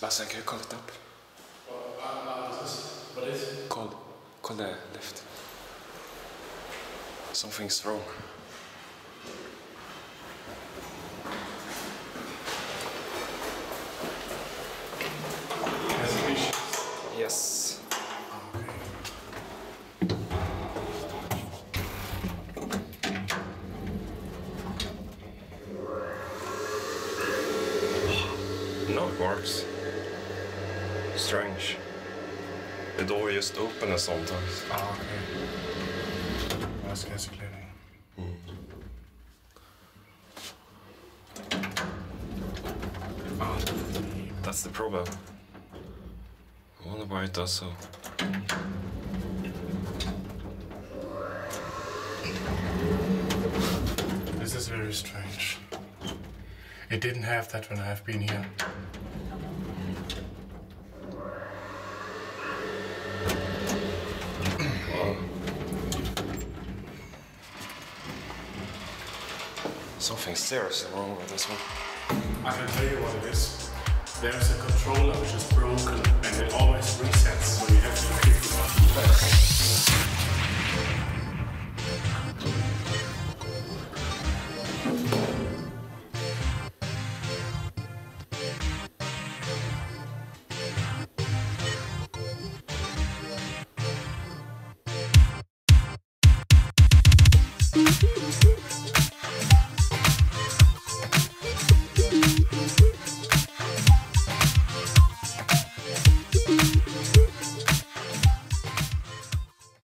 Sebastian, can you call it up? What is it? Call the lift. Something's wrong. Has issues? Yes. No, it works. Strange. The door just opens sometimes. Ah, okay. That's escalating. That's the problem. I wonder why it does so. This is very strange. It didn't have that when I've been here. Something seriously wrong with this one. I can tell you what it is. There's a controller which is broken and it always resets, so you have to click the button.